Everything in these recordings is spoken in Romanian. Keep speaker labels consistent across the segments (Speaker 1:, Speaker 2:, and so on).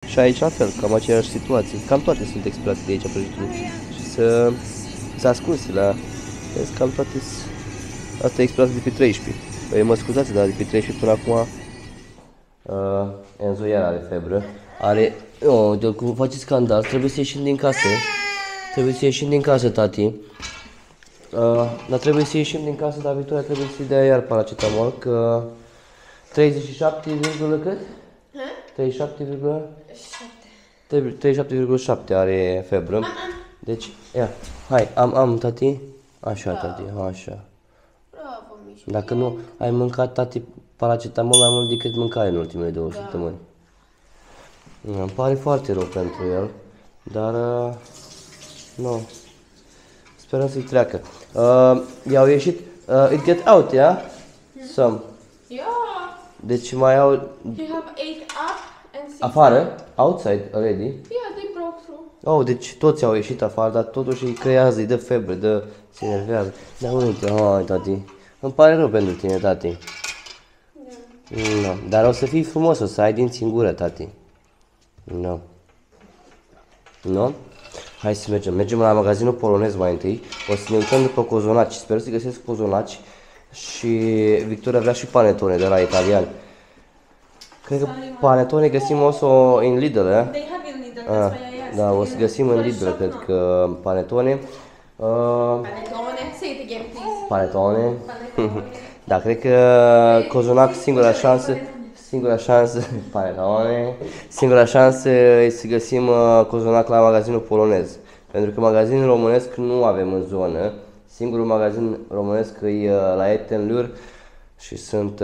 Speaker 1: Și aici la fel, cam aceeași situație. Cam toate sunt expirate de aici prăjiturile. Și să ascunse la... Vezi, cam toate asta e expirată de pe 13. Păi mă scuzați, dar de pe 13 până acum Enzo iar are febră. Are... Oh, de cum face scandal, trebuie să ieșim din casă. Trebuie să ieșim din casă, tati. Dar trebuie să ieșim din casă, dar Victoria trebuie să-i dea iar paracetamol, că 37, cât? 37,7 are febră. Deci, ia, hai, am, tati. Așa, tati, așa.
Speaker 2: Bravo, Mișu.
Speaker 1: Dacă nu ai mâncat, tati, paracetamol mai mult decât mâncai în ultimele 2 săptămâni. Îmi pare foarte rău pentru el, dar nu. Sperăm să-i treacă. I-au ieșit, it get out, yeah? Some.
Speaker 2: Yeah.
Speaker 1: Deci mai au...
Speaker 2: You have 8 up and 6
Speaker 1: Afară? Outside already?
Speaker 2: Yeah, they broke through.
Speaker 1: Oh, deci toți au ieșit afară, dar totuși îi creează, îi dă febră, se enervează. Dar uite, hai, tati. Îmi pare rău pentru tine, tati. No. Dar o să fii frumos, o să ai dinți în gură, tati. No. No? Hai să mergem. Mergem la magazinul polonez mai întâi. O să ne uităm după cozonaci. Sper să găsesc cozonaci. Și Victoria vrea și panetone de la italian. Cred că panetone găsim o să în Lidl, eh?
Speaker 2: They have in Lidl, that's why I asked.
Speaker 1: Da, o să găsim în Lidl, cred că panetone.
Speaker 2: Panetone, say it again, please.
Speaker 1: Panetone. Da, cred că cozonac, singura șansă, panetone, singura șansă e să găsim cozonac la magazinul polonez. Pentru că magazinul românesc nu avem în zonă. Singurul magazin românesc e la Etenlur și sunt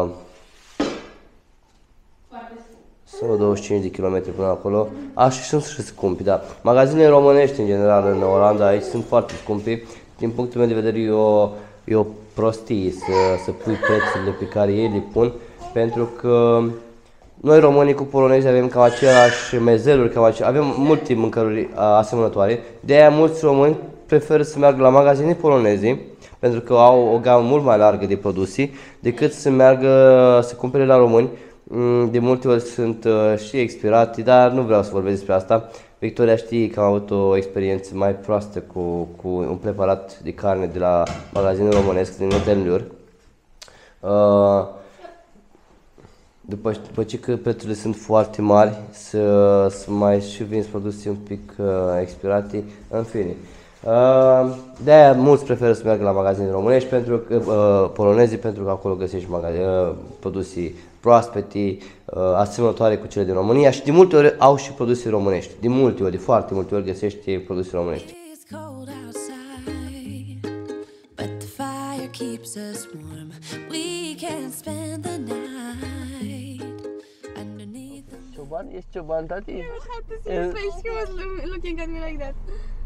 Speaker 1: 25 de km până acolo. Și sunt și scumpi, da. Magazinele românești în general în Olanda aici sunt foarte scumpi. Din punctul meu de vedere e o prostie să pui prețurile pe care ei le pun, pentru că noi românii cu polonezi avem cam aceleași mezeluri, avem multe mâncăruri asemănătoare. De aia mulți români preferă să meargă la magazine poloneze, pentru că au o gamă mult mai largă de produse, decât să meargă să cumpere la români. De multe ori sunt și expirate, dar nu vreau să vorbesc despre asta. Victoria știe că am avut o experiență mai proastă cu un preparat de carne de la magazinul românesc din Etenlur. După ce că prețurile sunt foarte mari, să mai și vinzi produse un pic expirate, în fine. De-aia mulți preferă să meargă la magazine românești, poloneze, pentru că acolo găsești produse proaspete, asemănătoare cu cele din România și de multe ori au și produse românești. De multe ori, de foarte multe ori găsești produse românești. Cioban? Ești cioban, tati?
Speaker 2: You had to see his face, he was looking at me like that.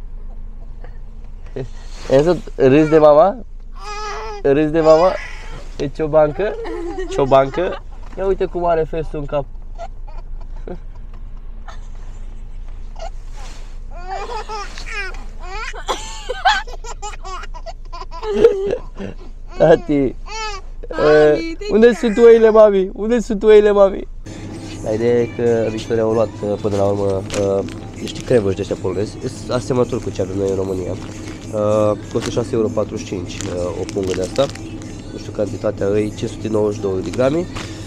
Speaker 1: Enzo, râzi de mama? Râzi de mama? E ciobancă? Ciobancă? Ia uite cum are festul în cap. Tati, unde sunt oile, mami? Unde sunt oile, mami? Ideea e că Victoria au luat până la urmă niște crevăși de ăștia polonezi, asemănători cu ce avem noi în România. Costă 6,45 € o pungă de asta, nu știu cantitatea, e 592 de grame.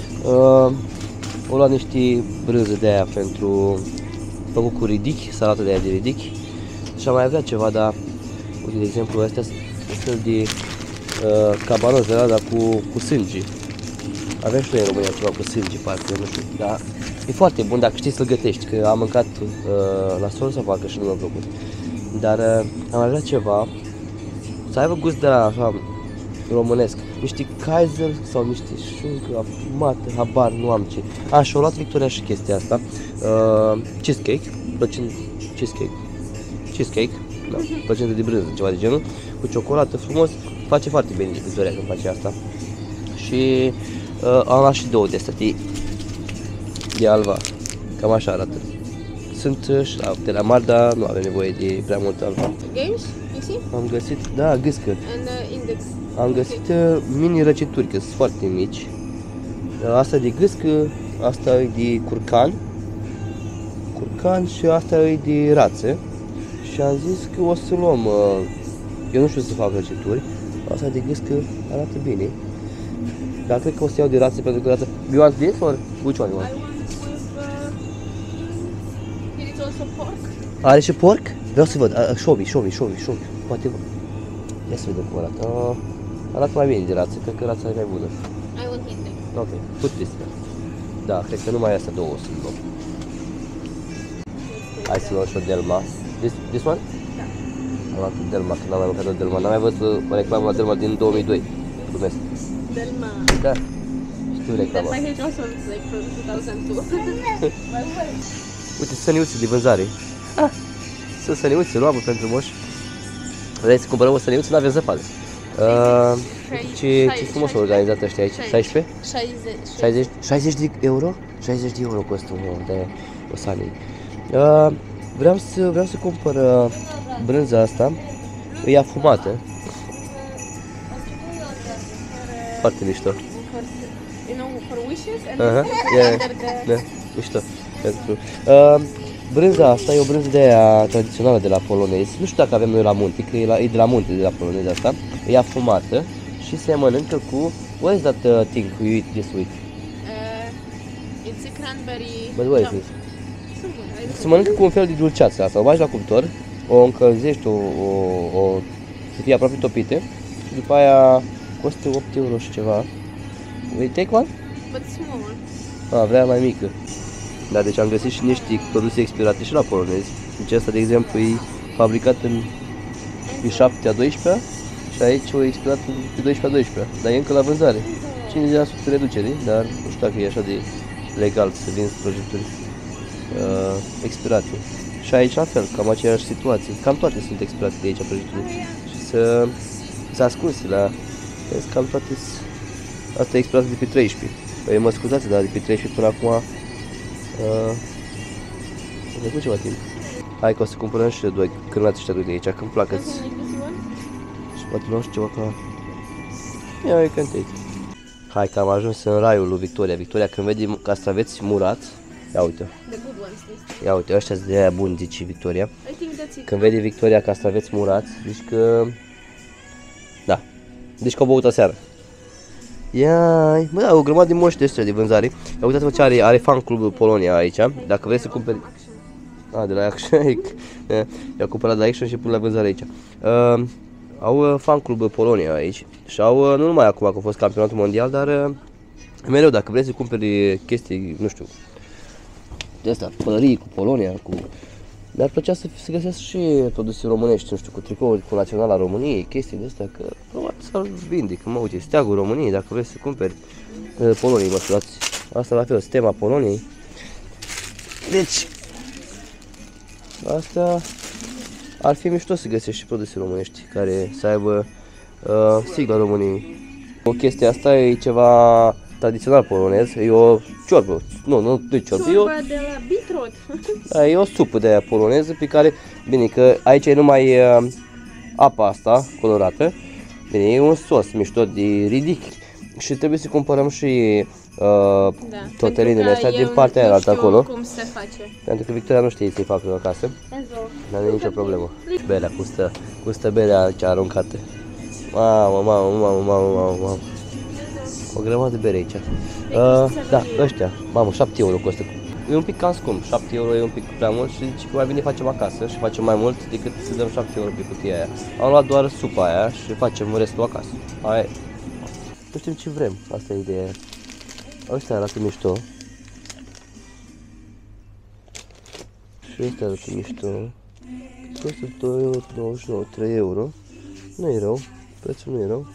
Speaker 1: O luat niște brânză de aia pentru făcut cu ridic, salată de aia de ridic. Și am mai avea ceva, dar uite, de exemplu, astea sunt un fel de cabanos de la, dar cu sânge. Avem și noi în România ceva cu sânge, parcă, nu știu, dar e foarte bun dacă știi să-l gătești, că am mâncat la sol sau parcă și nu mi-a plăcut. Dar am avea ceva, să aibă gust de la așa, românesc, niște Kaiser sau niște șuncă afumată, habar, nu am ce. Și-a luat Victoria și chestia asta, cheesecake, cheesecake, da, plăcintă de brânză, ceva de genul, cu ciocolată frumos, face foarte bine Victoria când face asta. Și am luat și două de astea de alva, cam așa arată. Sunt și de la mari, dar nu avem nevoie de prea mult alva.
Speaker 2: Games, you see?
Speaker 1: Am găsit, da, gâscă.
Speaker 2: And index.
Speaker 1: Am găsit mini răcituri, că sunt foarte mici. Asta de gâscă, asta e de curcan. curcan și asta e de rață. Și am zis că o să luăm, eu nu știu să fac răcituri, asta de gâs că arată bine. Dar cred că o să iau de rață pentru că rață. You want this or which one you want?
Speaker 2: I want with, here is also pork.
Speaker 1: Are și porc? Vreau să văd, show me. Poate văd. Ia să vedem cum arată. Arată mai bine de rață, cred că rața e mai bună.
Speaker 2: I want intake.
Speaker 1: Ok, put this. Da, cred că numai astea două sunt luăm. Hai să luăm și o Delma. This one?
Speaker 2: Da.
Speaker 1: Am luat Delma, că n-am mai mâncat o Delma. N-am mai văzut o reclamă la Delma din 2002. Glumesc.
Speaker 2: Delma.
Speaker 1: Da. Știu reclama.
Speaker 2: Delma H also is like from 2002.
Speaker 1: Uite, săniuțe de vânzare. Sunt săniuțe, luam pentru moș. Vrei să cumpărăm o săniuță? Nu avem zăpadă. Ce frumos au organizat ăștia aici. 16? 60 de euro? 60 de euro costă o sanie. Vreau să cumpăr brânza asta. E afumată. Foarte mișto.
Speaker 2: You know, for wishes and
Speaker 1: Da, mișto. Brânza asta e o brânză de aia tradițională de la polonezi. Nu știu dacă avem noi la munte, că e de la munte de la polonezi asta. E afumată și se mănâncă cu... What is that thing you eat this with?
Speaker 2: It's a cranberry.
Speaker 1: But what is it? Se mănâncă cu un fel de dulceață asta. O bagi la cuptor, o încălzești, să fie aproape topite și după aia costă 8 euro și ceva. Will you take one?
Speaker 2: But small.
Speaker 1: Vrea mai mică. Da, deci am găsit și niște produse expirate și la polonezi. Deci asta, de exemplu, e fabricat pe 7 a 12 și aici o expirat pe 12 a 12, dar e încă la vânzare. 50% reducere, dar nu știu dacă e așa de legal să vinzi prăjituri expirate. Și aici la fel, cam aceeași situație. Cam toate sunt expirate de aici prăjiturile. Și să ascunse la... Vezi, cam toate asta e expirată de pe 13. Păi mă scuzați, dar de pe 13 până acum a trecut ceva timp. Hai că o să cumpărăm și doi cârnați ăștia de aici, că-mi placă. Și poate luăm și ceva ca... Ia, you can take. Hai că am ajuns în raiul lui Victoria. Victoria, când vede castraveți murați, ia uite.
Speaker 2: The good ones,
Speaker 1: Ia uite, ăștia sunt de aia buni, zice Victoria.
Speaker 2: I think that's it.
Speaker 1: Când vede Victoria castraveți murați, zici că... Da. Deci că au băut aseară. Ia, bă, da, o grămadă de moși de ăștia de vânzare. Ia uitați-vă ce are fan clubul Polonia aici. Dacă vrei să cumperi... de la Action. I-au cumpărat de la Action și pun la vânzare aici. Au fan club Polonia aici. Și au, nu numai acum că a fost campionatul mondial, dar mereu dacă vrei să cumperi chestii, nu știu, de asta, pălării cu Polonia, cu... Mi-ar plăcea să găsesc și produse românești, nu știu, cu tricouri cu naționala României, chestii de astea, că probabil să-l vindic. Mă uite, steagul României, dacă vrei să cumperi Poloniei, mă scuzați. Asta la fel, stema Poloniei. Deci, asta ar fi mișto să găsești și produse românești care să aibă sigla României. O chestie asta e ceva tradițional polonez, e o ciorbă, nu e ciorbă,
Speaker 2: Ciorba de la beetroot.
Speaker 1: Da, e o supă de aia poloneză pe care, bine, că aici e numai apa asta colorată, bine, e un sos mișto de ridic și trebuie să cumpărăm și tortelinele astea din partea aia altă acolo.
Speaker 2: Cum se face.
Speaker 1: Pentru că Victoria nu știe să-i facă acasă, dar nu e nicio problemă. Berea, cum stă berea cea aruncată. Mamă. O grămadă de bere aici. Da, ăștia, mamă, 7 euro costă. E un pic cam scump, 7 euro e un pic prea mult și zice că mai bine facem acasă și facem mai mult decât să dăm 7 euro pe cutia aia. Am luat doar supa aia și facem restul acasă. Aia e. Nu știm ce vrem, asta e ideea. Ăștia arată mișto. Și ăștia arată mișto. Costă 2,99 €, 3 euro. Nu e rău, prețul nu e rău.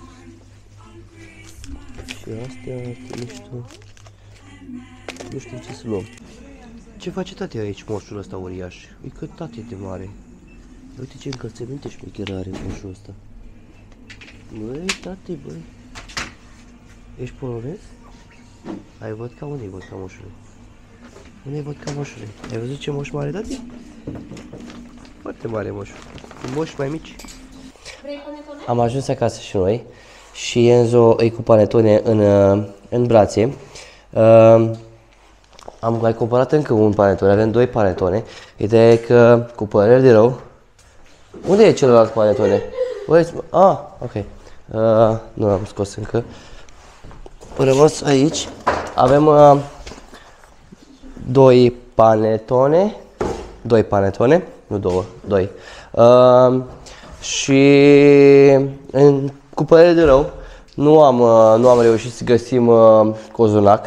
Speaker 1: Și astea arată mișto. Nu știu ce să luăm. Ce face tati aici, moșul ăsta uriaș? E cât tati de mare. Uite ce încălțăminte șmecher are moșul ăsta. Băi, tati, băi. Ești polonez? Ai vodka? Unde-i vodka, moșule? Unde-i vodka, moșule? Ai văzut ce moș mare, tati? Foarte mare moșul. Moși mai mici. Am ajuns acasă și noi. Și Enzo îi cu panetone în brațe. am mai cumpărat încă un panetone, avem 2 panetone. Ideea e că, cu părere de rău, unde e celălalt panetone? Ok. Nu l-am scos încă. Rămas aici. Avem 2 panetone. 2 panetone, nu 2, 2. Și cu părere de rău, nu am reușit să găsim cozonac.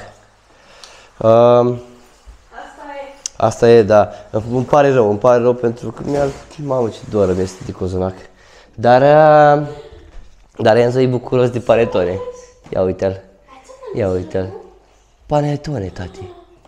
Speaker 1: Asta e, da. Îmi pare rău pentru că mamă, ce doră mi este de cozonac. Dar Enzo e bucuros de panetone. Ia uite-l. Ia uite-l. Panetone, tati.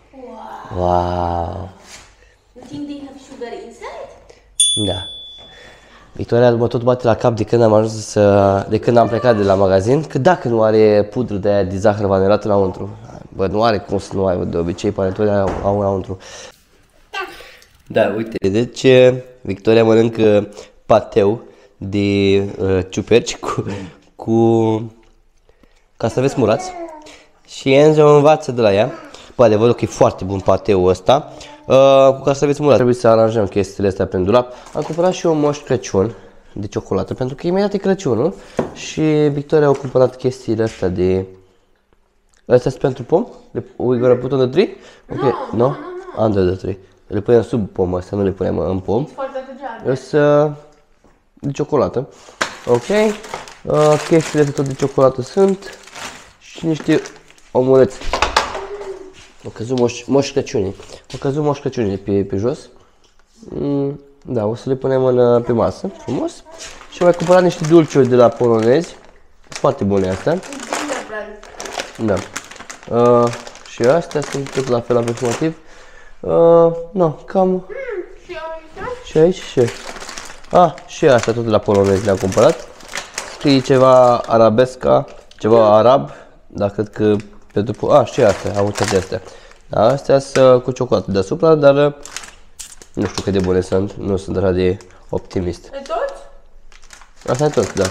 Speaker 1: Wow.
Speaker 2: You think they have sugar inside?
Speaker 1: Da. Victoria mă tot bate la cap de când am ajuns de când am plecat de la magazin, că dacă nu are pudră de aia de zahăr vanilat înăuntru. Bă, nu are cum să nu aibă, de obicei panetone au înăuntru. Da, uite, deci Victoria mănâncă pateu de ciuperci cu castraveți murați și Enzo învață de la ea. Bă, adevărul că e foarte bun pateul ăsta cu castraveți murați. Trebuie să aranjăm chestiile astea prin dulap. Am cumpărat și eu un Moș Crăciun de ciocolată, pentru că imediat e Crăciunul și Victoria a cumpărat chestiile astea de... Astea sunt pentru pom? We gonna put on the tree? Ok, no? Under the tree. Le punem sub pom, astea nu le punem în pom. Sunt de ciocolată. Ok. Chestiile astea tot de ciocolată sunt. Și niște omuleți. Au căzut Moș Crăciunii. Au căzut Moș Crăciunii pe jos. Da, o să le punem pe masă, frumos. Și am mai cumpărat niște dulciuri de la polonezi. Foarte bune astea. Da. Și astea sunt tot la fel aproximativ. No, cam... Și aici și... și astea tot de la polonezi le-am cumpărat. Scrie ceva arabesca, ceva arab, dar cred că pentru... și astea, am uitat de astea. Da, astea sunt cu ciocolată deasupra, dar nu știu cât de bune sunt, nu sunt așa de optimist.
Speaker 2: E tot?
Speaker 1: Asta e tot, da.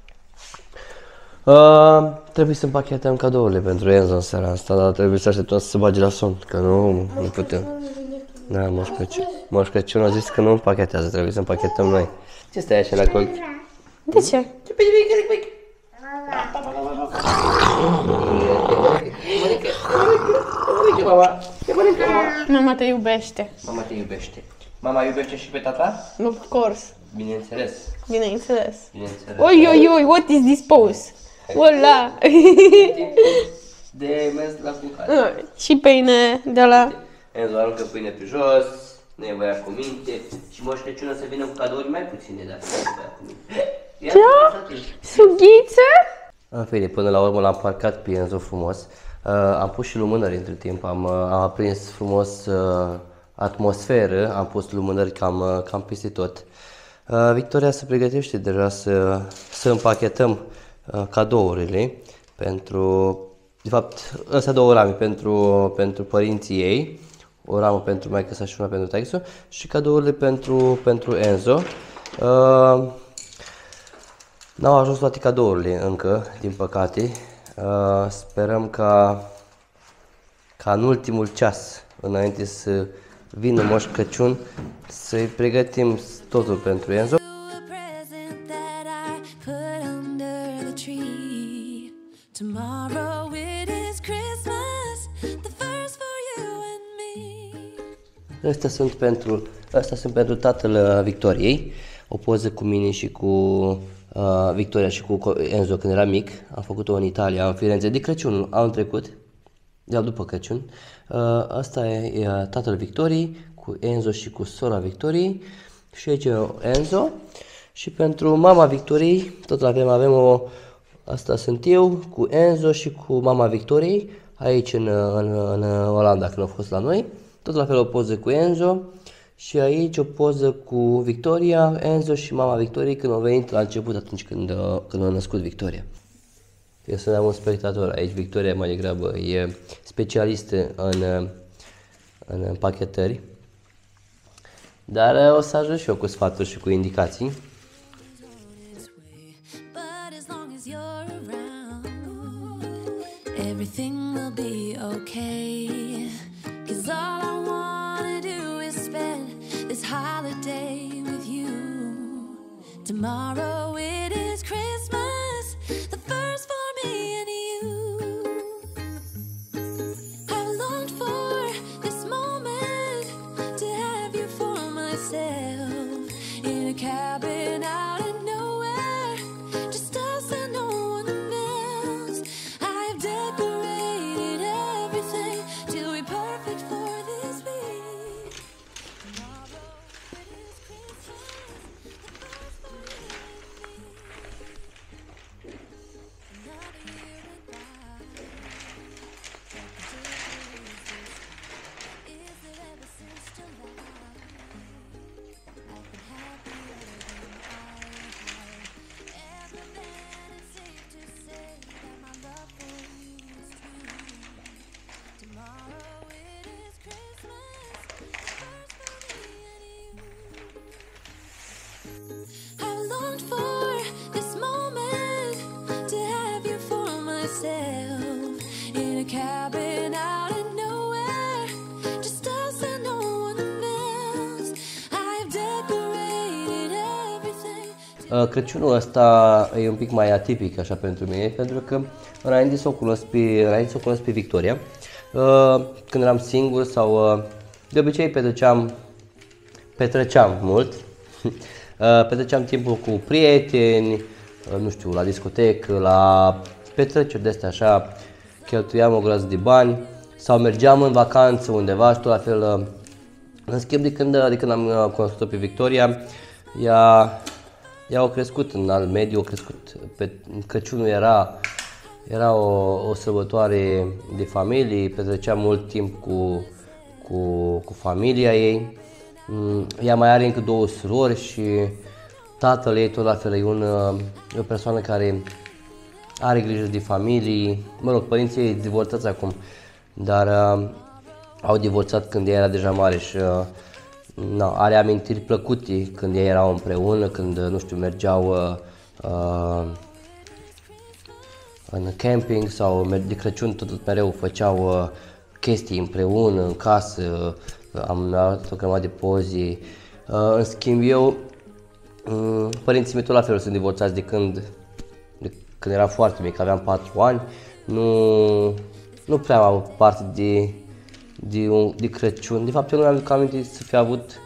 Speaker 1: Trebuie să împachetăm cadourile pentru Enzo în seara asta, dar trebuie să așteptăm să se bage la somn, că nu putem. Da, Moș Crăciun a zis că nu împachetează, trebuie să împachetăm noi. Ce stai așa la colț?
Speaker 2: De ce? Mama te iubește.
Speaker 1: Mama te iubește. Mama iubește și pe tata?
Speaker 2: Of course.
Speaker 1: Bineînțeles.
Speaker 2: Bineînțeles.
Speaker 1: Bineînțeles.
Speaker 2: Oi, what is this pose? Ola!
Speaker 1: De mers la cucare.
Speaker 2: Și pâine de la...
Speaker 1: Enzo aruncă pâine pe jos, nu e băiat cu minte și Moș Crăciun o să vină cu cadouri mai puține dacă nu e băiat cu minte.
Speaker 2: Da? Sughiță?
Speaker 1: În fine, până la urmă l-am parcat pe Enzo frumos. Am pus și lumânări între timp, am aprins frumos atmosferă, am pus lumânări cam peste tot. Victoria se pregătește deja să împachetăm cadourile pentru, de fapt, astea 2 rame pentru părinții ei, o ramă pentru maică-sa și una pentru taică-sa și cadourile pentru Enzo. N-au ajuns toate cadourile încă, din păcate. Sperăm ca în ultimul ceas, înainte să vină Moș Crăciun, să-i pregătim totul pentru Enzo. Astea sunt pentru tatăl Victoriei, o poză cu mine și cu Victoria și cu Enzo când era mic. Am făcut-o în Italia, în Firenze, de Crăciun, anul trecut, după Crăciun. Asta e tatăl Victoriei, cu Enzo și cu sora Victoriei. Și aici e Enzo. Și pentru mama Victoriei, tot avem asta sunt eu, cu Enzo și cu mama Victoriei, aici în Olanda, când au fost la noi. Tot la fel o poză cu Enzo. Și aici o poză cu Victoria, Enzo și mama Victoriei când au venit la început, atunci când a născut Victoria. Eu sunt un spectator aici, Victoria mai degrabă e specialistă în împachetări. Dar o să ajung și eu cu sfaturi și cu indicații.
Speaker 3: this holiday with you. Tomorrow it is Christmas, the first for me and you. I've longed for this moment to have you for myself in a cabin out in nowhere, just us and no one else. I've decorated everything to be perfect for this week. Tomorrow it is Christmas, the first for you and me. Another year went by. Is it ever since July? I've been happier than I had ever been. It's safe to say that my love for you is true. Tomorrow it is Christmas, the first for me and you. I've longed for this moment to have you for myself in a cabin out in nowhere, just us and no one else. I've decorated everything.
Speaker 1: Crăciunul ăsta e un pic mai atipic așa pentru mine, pentru că înainte să o cunosc pe Victoria, când eram singur sau de obicei petreceam mult, petreceam timpul cu prieteni, nu știu, la discotecă, la petreceri de astea așa, cheltuiam o groază de bani sau mergeam în vacanță undeva și tot la fel. În schimb, de când am cunoscut-o pe Victoria, ea a crescut în alt mediu, a crescut, Crăciunul era o sărbătoare de familie, petrecea mult timp cu familia ei. Ea mai are încă 2 surori și tatăl ei tot la fel e o persoană care are grijă de familie. Mă rog, părinții ei divorțați acum, dar au divorțat când ea era deja mare și are amintiri plăcute când ei erau împreună, când, nu știu, mergeau în camping sau de Crăciun tot mereu făceau chestii împreună în casă, am dat o grămadă de poze. În schimb eu, părinții mei tot la fel sunt divorțați de când eram foarte mic, aveam 4 ani, nu prea am avut parte de Crăciun. De fapt eu nu mi-am aduc aminte să fi avut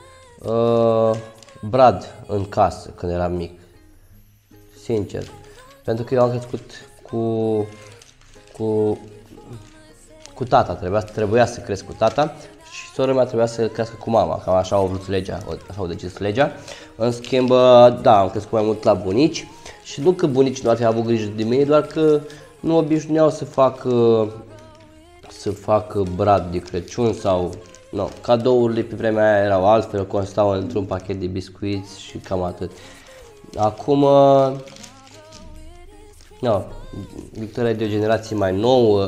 Speaker 1: brad în casă când eram mic, sincer, pentru că eu am crescut cu tata, trebuia să cresc cu tata și sora mea trebuia să crească cu mama, cam așa au vrut legea, așa au decis legea. În schimb, da, am crescut mai mult la bunici și nu că bunicii nu ar fi avut grijă de mine, doar că nu obișnuiau să facă brad de Crăciun sau cadourile pe vremea aia erau altfel, constau într-un pachet de biscuiți și cam atât. Acum, Victoria e de o generație mai nouă,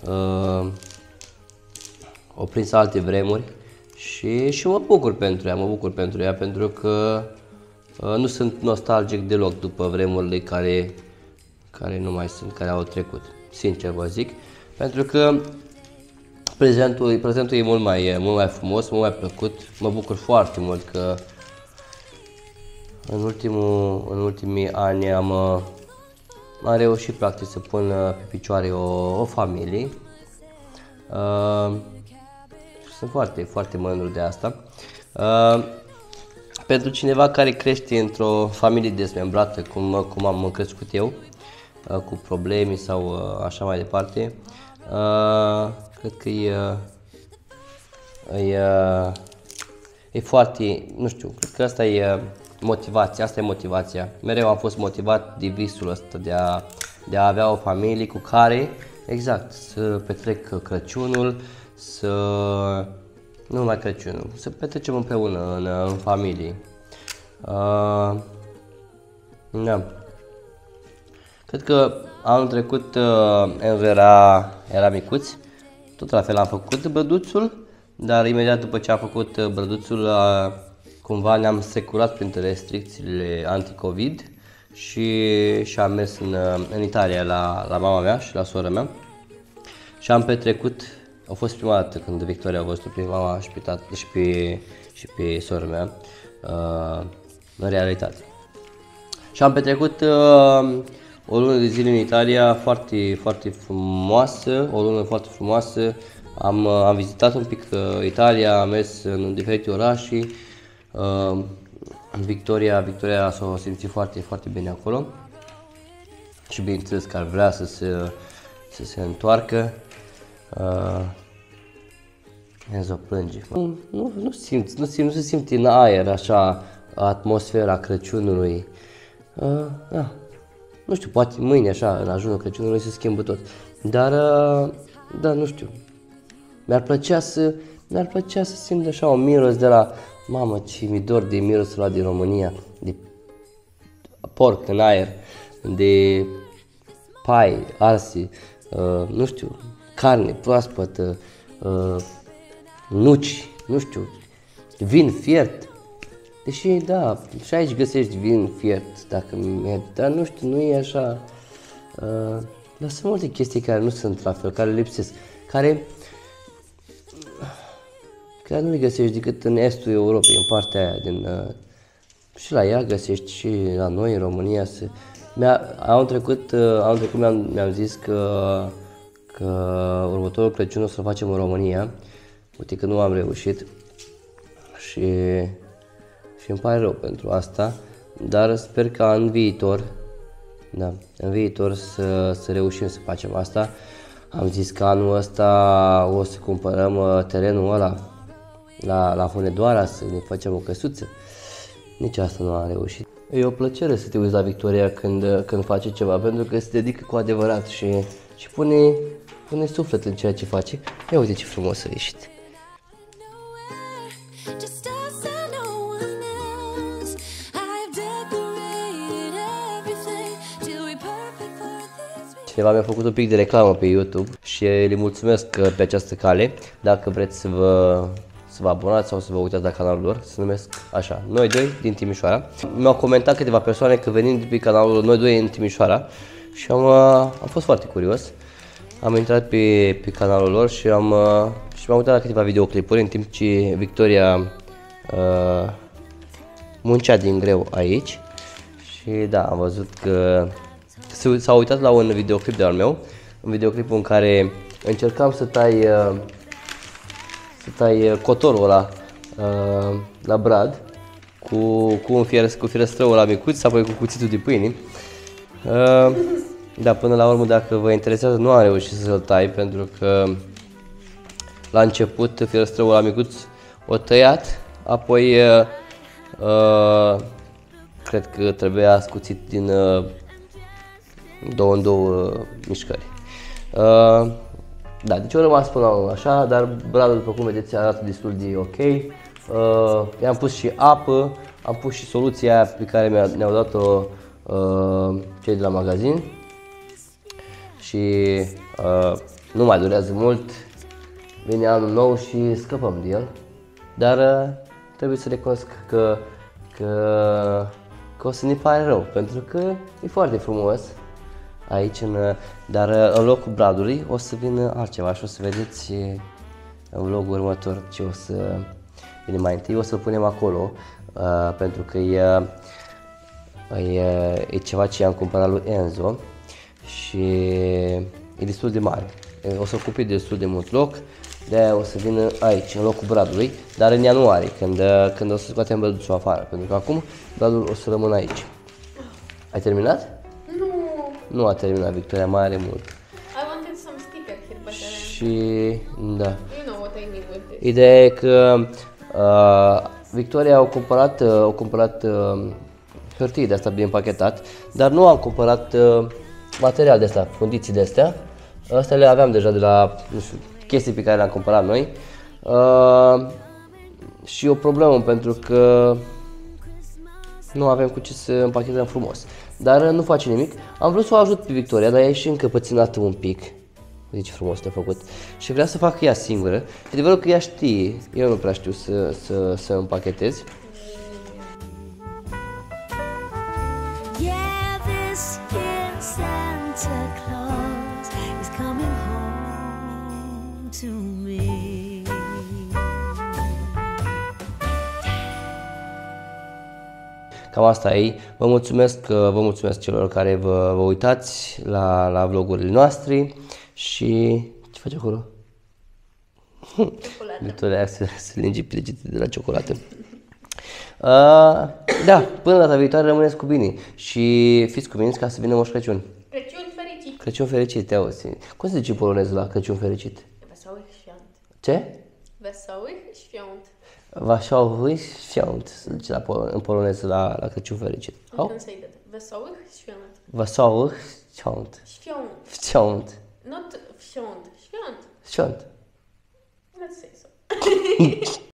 Speaker 1: au prins alte vremuri și mă bucur pentru ea, pentru că nu sunt nostalgic deloc după vremurile care nu mai sunt, care au trecut, sincer vă zic, pentru că prezentul e mult mai frumos, mult mai plăcut. Mă bucur foarte mult că în ultimii ani am reușit practic să pun pe picioare o familie. Sunt foarte, foarte mândru de asta. Pentru cineva care crește într-o familie dezmembrată, cum am crescut eu, cu probleme sau așa mai departe, cred că e foarte, nu știu, cred că asta e motivația, mereu am fost motivat de visul ăsta de a avea o familie cu care, exact, să petrec Crăciunul, nu numai Crăciunul, să petrecem împreună în familie. Da. Cred că anul trecut era micuț, tot la fel am făcut brăduțul, dar imediat după ce am făcut brăduțul, cumva ne-am securat printre restricțiile anti-Covid și am mers în Italia la mama mea și la sora mea și am petrecut, a fost prima dată când Victoria a văzut pe mama și și pe sora mea în realitate. Și am petrecut o lună de zile în Italia foarte, foarte frumoasă, o lună foarte frumoasă. Am vizitat un pic Italia, am mers în diferite orașe. Victoria s-a simțit foarte, foarte bine acolo. Și bineînțeles că ar vrea să se întoarcă. Enzo plânge. Nu se simte în aer așa atmosfera Crăciunului. Da. Nu știu, poate mâine așa, în ajunul Crăciunului se schimbă tot. Dar, da, nu știu. Mi-ar plăcea să simt așa un miros de la, mamă, ce mi dor de mirosul ăla din România, de porc în aer, de pai arsi, nu știu, carne proaspătă, nuci, nu știu, vin fiert. Deși, da, și aici găsești vin fiert, dacă mergi, dar nu știu, nu e așa. Dar sunt multe chestii care nu sunt la fel, care lipsesc, care nu le găsești decât în estul Europei, în partea aia, și la ea găsești și la noi, în România. Anul trecut mi-am zis că următorul Crăciun o să-l facem în România. Uite că nu am reușit și îmi pare rău pentru asta, dar sper că în viitor, să reușim să facem asta. Am zis că anul ăsta o să cumpărăm terenul ăla la Hunedoara, să ne facem o căsuță. Nici asta nu am reușit. E o plăcere să te uiți la Victoria când face ceva, pentru că se dedică cu adevărat și pune suflet în ceea ce face. Ia uite ce frumos a ieșit. Cineva mi-a făcut un pic de reclamă pe YouTube și le mulțumesc pe această cale. Dacă vreți să vă abonați sau să vă uitați la canalul lor, se numesc așa, Noi Doi din Timișoara. Mi-au comentat câteva persoane că venind pe canalul Noi Doi în Timișoara și am fost foarte curios. Am intrat pe canalul lor și m-am uitat la câteva videoclipuri în timp ce Victoria muncea din greu aici. Și da, am văzut că s-a uitat la un videoclip de-al meu, un videoclip în care încercam să tai cotorul ăla la brad cu fierăstrăul ăla micuț, apoi cu cuțitul de pâine. Da, până la urmă, dacă vă interesează, nu am reușit să-l tai, pentru că la început fierăstrăul ăla micuț o tăiat, apoi cred că trebuia scuțit din două mișcări. Da, deci eu rămas până la urmă așa, dar bradul, după cum vedeți, arată destul de ok. I-am pus și apă, am pus și soluția aia pe care ne-au dat-o cei de la magazin și nu mai durează mult, vine anul nou și scăpăm de el, dar trebuie să recunosc că o să ne pare rău, pentru că e foarte frumos aici, dar în locul bradului o să vină altceva și o să vedeți în vlogul următor ce o să vină mai întâi. O să-l punem acolo, pentru că e ceva ce am cumpărat lui Enzo și e destul de mare. O să ocupe destul de mult loc, de-aia o să vină aici, în locul bradului, dar în ianuarie, când o să scoatem bradul afară, pentru că acum bradul o să rămână aici. Ai terminat? Nu a terminat, Victoria, mai are mult.
Speaker 2: I wanted some sticker here, but
Speaker 1: și da.
Speaker 2: You know what I mean with this.
Speaker 1: Ideea e că Victoria a cumpărat hârtie de asta bine împachetat, dar nu am cumpărat material de asta, condiții de astea. Astea le aveam deja de la, nu știu, chestii pe care le-am cumpărat noi. Și o problemă, pentru că nu avem cu ce să împachetăm frumos. Dar nu face nimic. Am vrut să o ajut pe Victoria, dar ea e și încăpățânată un pic. Uite ce frumos le-a făcut. Și vrea să facă ea singură. E adevărat că ea știe. Eu nu prea știu să împachetez.
Speaker 3: Yeah, this year Santa Claus is coming home to me.
Speaker 1: cam asta e. Vă mulțumesc celor care vă uitați la vlogurile noastre și ce faci acolo?
Speaker 2: Ciocolată.
Speaker 1: Victoria se linge pilegite de la ciocolată. Da, până data viitoare rămâneți cu bine și fiți cuminți ca să vină Moș Crăciun.
Speaker 2: Crăciun fericit.
Speaker 1: Crăciun fericit, te auzi. Cum se zice în poloneză la Crăciun fericit?
Speaker 2: Wesołych świąt.
Speaker 1: Ce?
Speaker 2: Wesołych świąt.
Speaker 1: Wesołych świąt, se zice în poloneză la Crăciun fericit.
Speaker 2: Nu can say that. Wesołych świąt.
Speaker 1: Wesołych świąt.
Speaker 2: Świąt.
Speaker 1: Świąt.
Speaker 2: Not wsiąd. Świąt.
Speaker 1: Świąt.
Speaker 2: Let's say so.